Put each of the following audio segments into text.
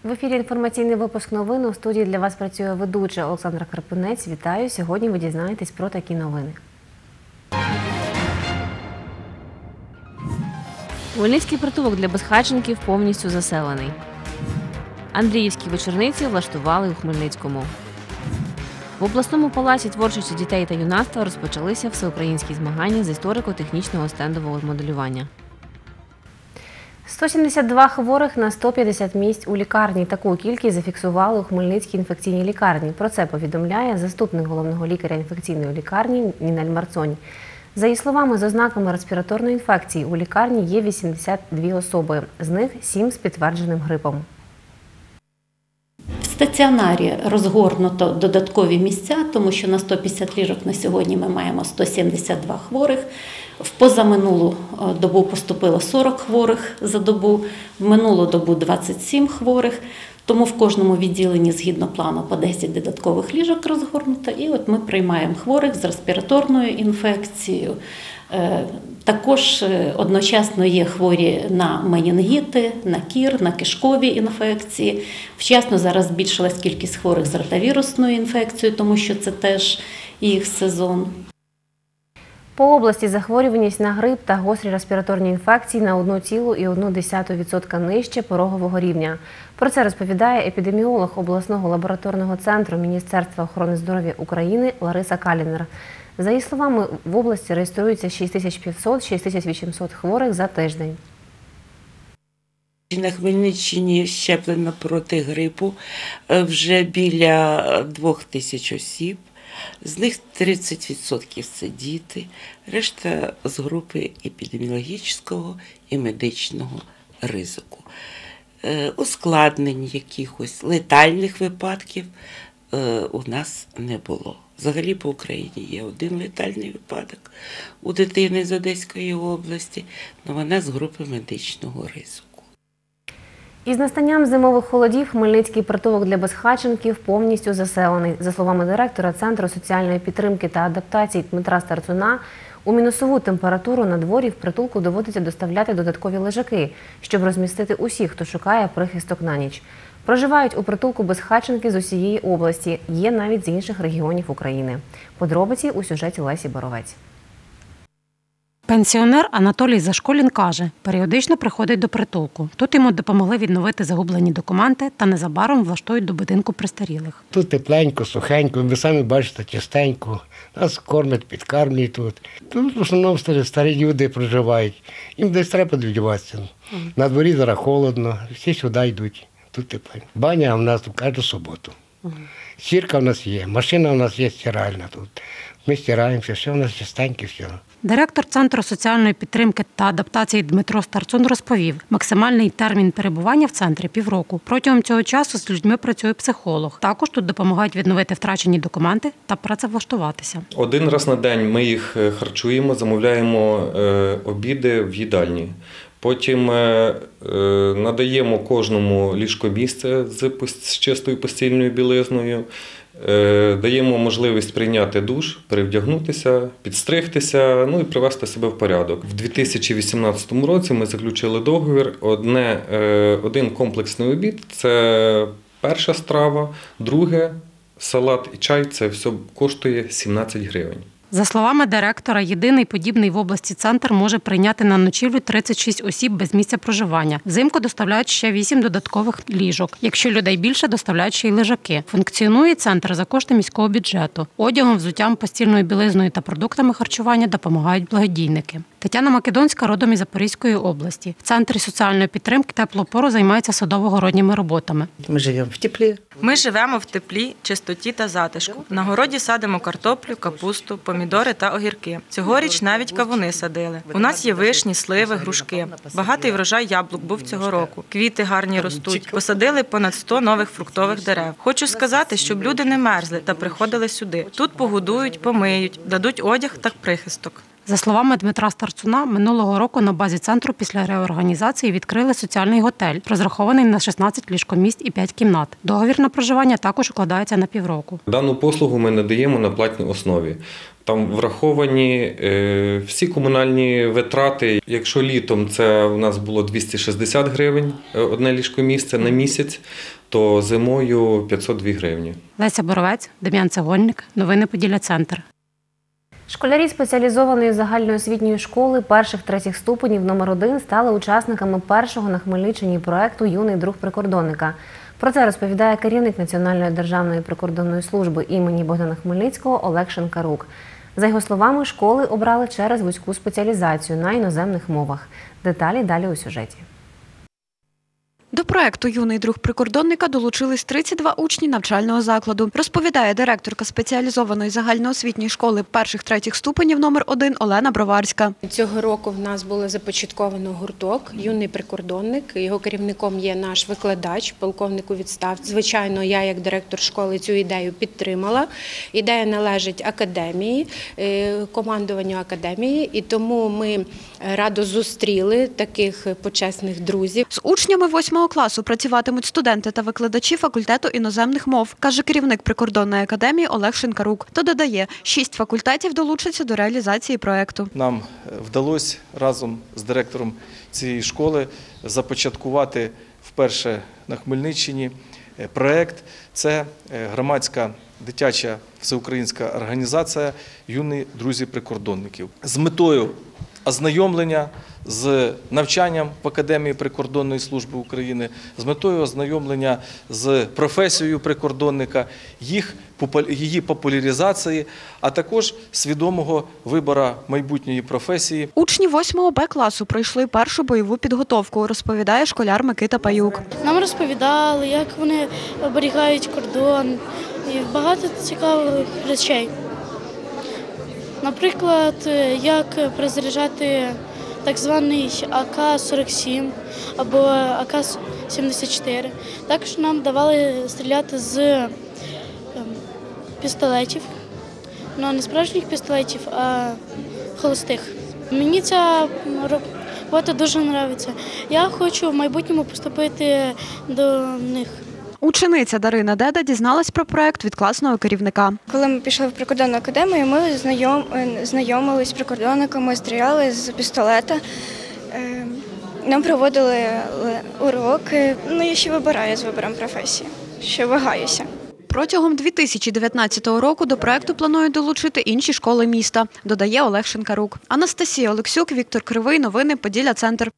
В ефірі інформаційний випуск новин. У студії для вас працює ведуча Олександра Карпинець. Вітаю! Сьогодні ви дізнаєтесь про такі новини. Хмельницький притулок для безхатченків повністю заселений. Андріївські вечорниці влаштували у Хмельницькому. В обласному палаці творчості дітей та юнацтва розпочалися всеукраїнські змагання з історико-технічного стендового моделювання. 172 хворих на 150 місць у лікарні. Таку кількість зафіксували у Хмельницькій інфекційній лікарні. Про це повідомляє заступник головного лікаря інфекційної лікарні Нінель Марцонь. За її словами, з ознаками респіраторної інфекції у лікарні є 82 особи, з них 7 з підтвердженим грипом. В стаціонарі розгорнуто додаткові місця, тому що на 150 ліжок на сьогодні ми маємо 172 хворих. В позаминулу добу поступило 40 хворих за добу, в минулу добу 27 хворих. Тому в кожному відділенні згідно плану по 10 додаткових ліжок розгорнуто. І от ми приймаємо хворих з респіраторною інфекцією. Також одночасно є хворі на менінгіти, на кір, на кишкові інфекції. Вчасно зараз збільшилась кількість хворих з ротавірусною інфекцією, тому що це теж їх сезон. По області захворюваність на грип та гострі респіраторні інфекції на 1,1% нижче порогового рівня. Про це розповідає епідеміолог обласного лабораторного центру Міністерства охорони здоров'я України Лариса Калінер. За її словами, в області реєструється 6500-6800 хворих за тиждень. На Хмельниччині щеплено проти грипу вже біля 2000 осіб. З них 30% – це діти, решта з групи епідеміологічного і медичного ризику. Ускладнень якихось летальних випадків у нас не було. Взагалі по Україні є один летальний випадок у дитини з Одеської області, але вона з групи медичного ризику. Із настанням зимових холодів Хмельницький притулок для безхатченків повністю заселений. За словами директора Центру соціальної підтримки та адаптації Дмитра Старцуна, у мінусову температуру на дворі в притулку доводиться доставляти додаткові лежаки, щоб розмістити усіх, хто шукає прихисток на ніч. Проживають у притулку безхатченки з усієї області, є навіть з інших регіонів України. Подробиці у сюжеті Лесі Боровець. Пенсіонер Анатолій Зашколін каже, періодично приходить до притулку. Тут йому допомогли відновити загублені документи та незабаром влаштують до будинку престарілих. Тут тепленько, сухенько, ви самі бачите, чистенько. Нас кормять, підкармлюють тут. Тут в основному старі люди проживають. Їм десь треба віддіватися. На дворі зараз холодно, всі сюди йдуть. Тут тепленько. Баня в нас тут кожну суботу. Стірка в нас є, машина в нас є стиральна тут. Ми стираємося, все в нас чистеньке, все. Директор Центру соціальної підтримки та адаптації Дмитро Старцун розповів, максимальний термін перебування в центрі – півроку. Протягом цього часу з людьми працює психолог. Також тут допомагають відновити втрачені документи та працевлаштуватися. Один раз на день ми їх харчуємо, замовляємо обіди в їдальні. Потім надаємо кожному ліжкомісце з чистою постільною білизною. Даємо можливість прийняти душ, перевдягнутися, підстригтися, ну і привести себе в порядок. В 2018 році ми заключили договір. Один комплексний обід – це перша страва, друге – салат і чай – це все коштує 17 гривень. За словами директора, єдиний подібний в області центр може прийняти на ночівлю 36 осіб без місця проживання. Взимку доставляють ще 8 додаткових ліжок. Якщо людей більше, доставляють ще й лежаки. Функціонує центр за кошти міського бюджету. Одягом, взуттям, постільною білизною та продуктами харчування допомагають благодійники. Тетяна Македонська родом із Запорізької області. В Центрі соціальної підтримки теплу пору займається садово-городніми роботами. Ми живемо в теплі. Ми живемо в теплі, чистоті та затишку. На городі садимо картоплю, капусту, помідори та огірки. Цьогоріч навіть кавуни садили. У нас є вишні, сливи, грушки. Багатий врожай яблук був цього року. Квіти гарні ростуть. Посадили понад 100 нових фруктових дерев. Хочу сказати, щоб люди не мерзли та приходили сюди. Тут погодують, помиють, дадуть одяг та прихисток. За словами Дмитра Старцуна, минулого року на базі центру після реорганізації відкрили соціальний готель, розрахований на 16 ліжкомісць і 5 кімнат. Договір на проживання також укладається на півроку. Дану послугу ми надаємо на платній основі. Там враховані всі комунальні витрати. Якщо літом це у нас було 260 гривень одне ліжкомісце на місяць, то зимою 502 гривні. Леся Боровець, Дем'ян Цегольник. Новини Поділля Центр. Школярі спеціалізованої загальноосвітньої школи перших-третіх ступенів номер 1 стали учасниками першого на Хмельниччині проєкту «Юний друг прикордонника». Про це розповідає керівник Національної державної прикордонної служби імені Богдана Хмельницького Олег Шинкарук. За його словами, школи обрали через вузьку спеціалізацію на іноземних мовах. Деталі далі у сюжеті. До проекту «Юний друг прикордонника» долучились 32 учні навчального закладу, розповідає директорка спеціалізованої загальноосвітньої школи перших-третіх ступенів номер 1 Олена Броварська. Цього року в нас було започатковано гурток «Юний прикордонник». Його керівником є наш викладач, полковник у відставці. Звичайно, я як директор школи цю ідею підтримала. Ідея належить академії, командуванню академії, і тому ми радо зустріли таких почесних друзів. З учнями 8 класу працюватимуть студенти та викладачі факультету іноземних мов, каже керівник прикордонної академії Олег Шинкарук. То додає, 6 факультетів долучаться до реалізації проекту. Нам вдалося разом з директором цієї школи започаткувати вперше на Хмельниччині проект. Це громадська дитяча всеукраїнська організація «Юні друзі прикордонників» з метою ознайомлення з навчанням в Академії прикордонної служби України, з метою ознайомлення з професією прикордонника, її популяризації, а також свідомого вибору майбутньої професії. Учні 8 Б класу пройшли першу бойову підготовку, розповідає школяр Микита Паюк. Нам розповідали, як вони оберігають кордон і багато цікавих речей. Наприклад, як перезаряджати так званий АК-47 або АК-74. Також нам давали стріляти з пістолетів, але не справжніх пістолетів, а холостих. Мені ця робота дуже подобається. Я хочу в майбутньому поступити до них. Учениця Дарина Деда дізналась про проект від класного керівника. Коли ми пішли в прикордонну академію, ми знайомились з прикордонниками, стріляли з пістолета. Нам проводили уроки. Я ще вибираю з вибором професії, ще вагаюся. Протягом 2019 року до проекту планують долучити інші школи міста, додає Олег Шинкарук. Анастасія Олексюк, Віктор Кривий. Новини Поділля Центр.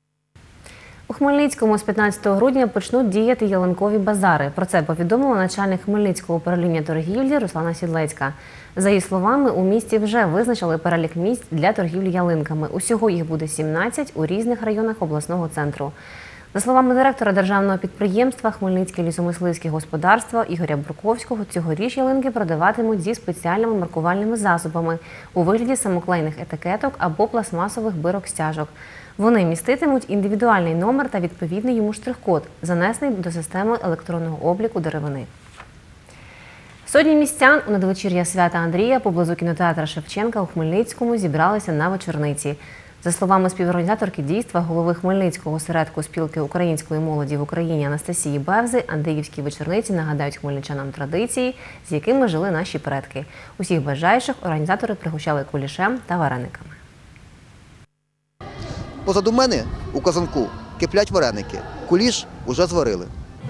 У Хмельницькому з 15 грудня почнуть діяти ялинкові базари. Про це повідомила начальник Хмельницького управління торгівлі Руслана Сідлецька. За її словами, у місті вже визначили перелік місць для торгівлі ялинками. Усього їх буде 17 у різних районах обласного центру. За словами директора державного підприємства «Хмельницьке лісомисливське господарство» Ігоря Бурковського, цьогоріч ялинки продаватимуть зі спеціальними маркувальними засобами у вигляді самоклейних етикеток або пластмасових бирок-стяжок. Вони міститимуть індивідуальний номер та відповідний йому штрих-код, занесений до системи електронного обліку деревини. Сотні містян у надвечір'я свята Андрія поблизу кінотеатра Шевченка у Хмельницькому зібралися на вечорниці. За словами співорганізаторки дійства, голови Хмельницького осередку спілки української молоді в Україні Анастасії Бевзи, Андріївські вечорниці нагадають хмельничанам традиції, з якими жили наші предки. Усіх бажаючих організатори пригощали кулішем та варениками. Позаду мене у казанку киплять вареники. Куліш уже зварили.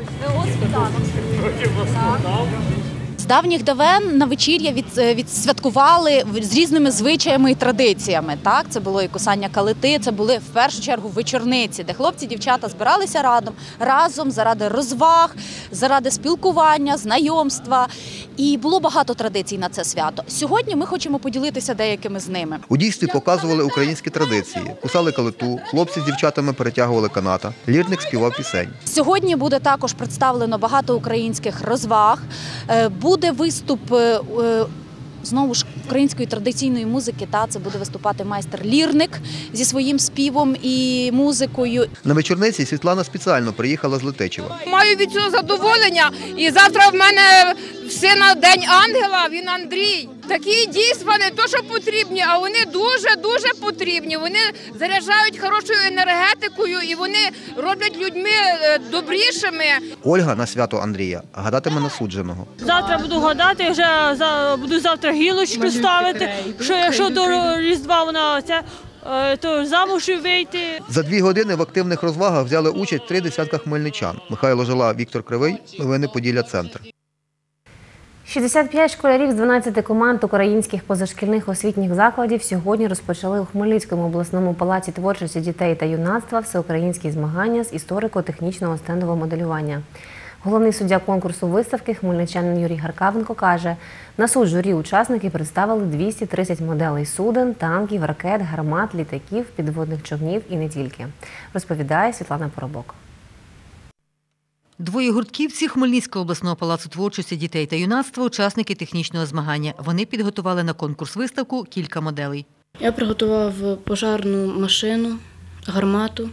З давніх давен на вечір'я відсвяткували з різними звичаями і традиціями. Так, це було і кусання калити, це були в першу чергу вечорниці, де хлопці, дівчата збиралися разом заради розваг, заради спілкування, знайомства. І було багато традицій на це свято. Сьогодні ми хочемо поділитися деякими з ними. У дійстві показували українські традиції. Кусали калиту, хлопці з дівчатами перетягували каната, лірник співав пісень. Сьогодні буде також представлено багато українських розваг. Буде виступ знову ж української традиційної музики. Це буде виступати майстер-лірник зі своїм співом і музикою. На вечорниці Світлана спеціально приїхала з Летичева. Маю від цього задоволення і завтра в мене в сина День ангела, він Андрій. Такі дійства не то, що потрібні, а вони дуже-дуже потрібні. Вони заряджають хорошою енергетикою і вони роблять людьми добрішими. Ольга на свято Андрія гадатиме на судженого. Завтра буду гадати, вже буду завтра гілочку ставити, що якщо до Різдва вона то замуж вийти. За 2 години в активних розвагах взяли участь 3 десятка хмельничан. Михайло Жила, Віктор Кривий. Новини Поділля Центр. 65 школярів з 12 команд українських позашкільних освітніх закладів сьогодні розпочали у Хмельницькому обласному палаці творчості дітей та юнацтва всеукраїнські змагання з історико-технічного стендового моделювання. Головний суддя конкурсу виставки хмельничанин Юрій Гаркавенко каже, на суд журі учасники представили 230 моделей суден, танків, ракет, гармат, літаків, підводних човнів і не тільки. Розповідає Світлана Поробок. 2 гуртківці Хмельницького обласного палацу творчості дітей та юнацтва – учасники технічного змагання. Вони підготували на конкурс-виставку кілька моделей. Я приготував пожарну машину, гармату,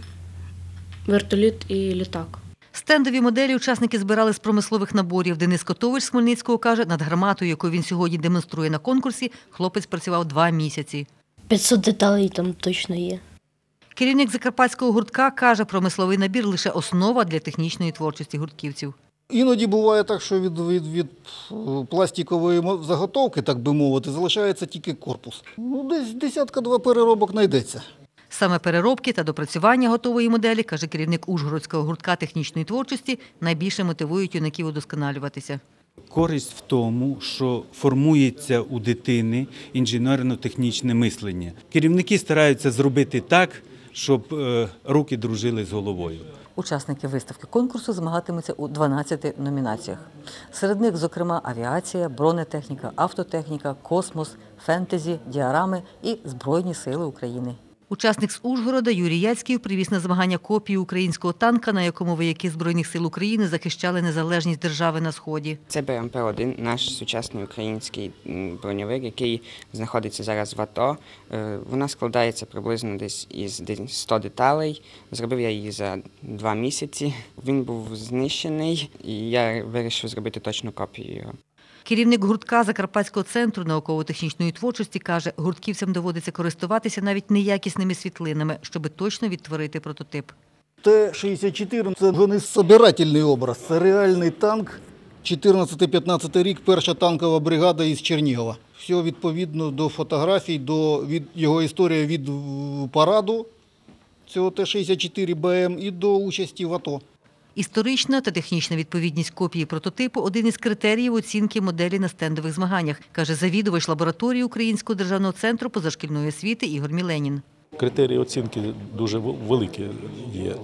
вертоліт і літак. Стендові моделі учасники збирали з промислових наборів. Денис Котович з Хмельницького каже, над гарматою, яку він сьогодні демонструє на конкурсі, хлопець працював 2 місяці. 500 деталей там точно є. Керівник закарпатського гуртка каже, промисловий набір – лише основа для технічної творчості гуртківців. Іноді буває так, що від пластикової заготовки, так би мовити, залишається тільки корпус. Десь 1-2 переробок знайдеться. Саме переробки та допрацювання готової моделі, каже керівник Ужгородського гуртка технічної творчості, найбільше мотивують юнаків удосконалюватися. Користь в тому, що формується у дитини інженерно-технічне мислення. Керівники стараються зробити так, щоб руки дружили з головою. Учасники виставки конкурсу змагатимуться у 12 номінаціях. Серед них, зокрема, авіація, бронетехніка, автотехніка, космос, фентезі, діарами і Збройні сили України. Учасник з Ужгорода Юрій Яцьків привіз на змагання копію українського танка, на якому вояки Збройних сил України захищали незалежність держави на Сході. Це БМП-1, наш сучасний український броньовик, який знаходиться зараз в АТО. Вона складається приблизно десь із 100 деталей. Зробив я її за 2 місяці. Він був знищений, і я вирішив зробити точну копію його. Керівник гуртка Закарпатського центру науково-технічної творчості каже, гуртківцям доводиться користуватися навіть неякісними світлинами, щоб точно відтворити прототип. Т-64 – це вже не збирательний образ, це реальний танк. 14-15 рік, перша танкова бригада із Чернігова. Все відповідно до фотографій, до його історії від параду цього Т-64БМ і до участі в АТО. Історична та технічна відповідність копії прототипу – один із критеріїв оцінки моделі на стендових змаганнях, каже завідувач лабораторії Українського державного центру позашкільної освіти Ігор Міленін. Критерії оцінки дуже великі є.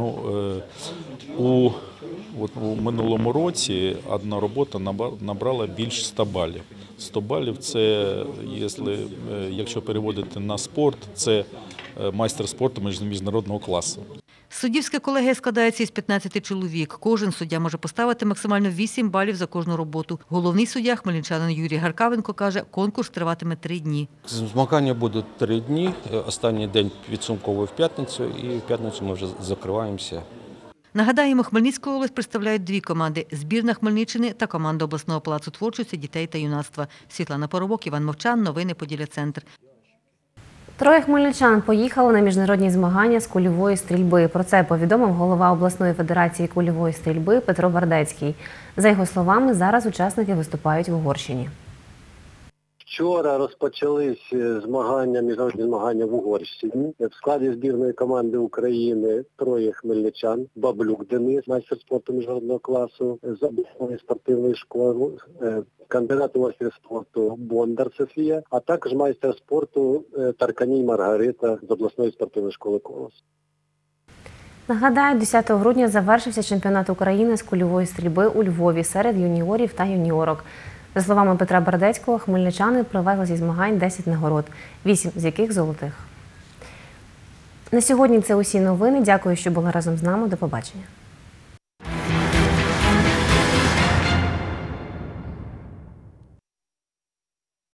У минулому році одна робота набрала більш 100 балів. 100 балів – це, якщо переводити на спорт, це майстер спорту міжнародного класу. Суддівська колегія складається із 15 чоловік. Кожен суддя може поставити максимально 8 балів за кожну роботу. Головний суддя, хмельничанин Юрій Гаркавенко, каже, конкурс триватиме 3 дні. Змагання будуть 3 дні. Останній день підсумковий в п'ятницю, і в п'ятницю ми вже закриваємося. Нагадаємо, Хмельницьку область представляють 2 команди – збірна Хмельниччини та команда обласного палацу творчості дітей та юнацтва. Світлана Поробок, Іван Мовчан, новини Поділля Центр. 3 хмельничан поїхали на міжнародні змагання з кульової стрільби. Про це повідомив голова обласної федерації кульової стрільби Петро Бардецький. За його словами, зараз учасники виступають в Угорщині. Вчора розпочались міжнародні змагання в Угорщині. В складі збірної команди України 3 хмельничан. Баблюк Денис, майстер спорту міжнародного класу, з обласної спортивної школи, кандидат у майстер спорту Бондар Софія, а також майстер спорту Тарканій Маргарита з обласної спортивної школи «Колос». Нагадаю, 10 грудня завершився чемпіонат України з кульової стрільби у Львові серед юніорів та юніорок. За словами Петра Бардецького, хмельничани привезли зі змагань 10 нагород, 8 з яких золотих. На сьогодні це усі новини. Дякую, що були разом з нами. До побачення.